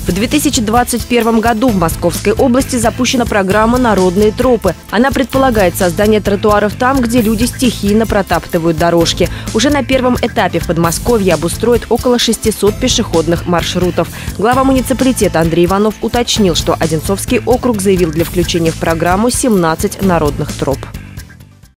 В 2021 году в Московской области запущена программа «Народные тропы». Она предполагает создание тротуаров там, где люди стихийно протаптывают дорожки. Уже на первом этапе в Подмосковье обустроят около 600 пешеходных маршрутов. Глава муниципалитета Андрей Иванов уточнил, что Одинцовский округ заявил для включения в программу 17 народных троп.